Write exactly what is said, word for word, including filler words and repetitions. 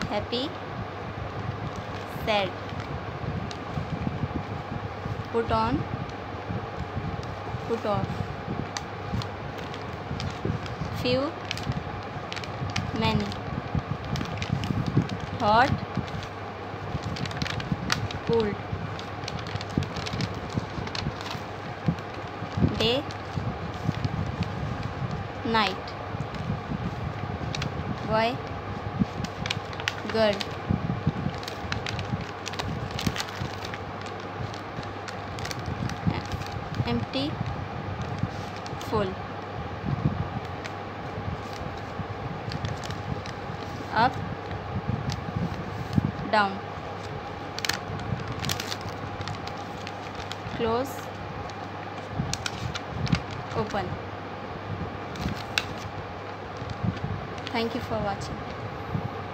happy, sad. Put on, put off. Few, many. Hot, cold. Day, night. Boy, girl. Empty, full. Up, down. Close, open. Thank you for watching.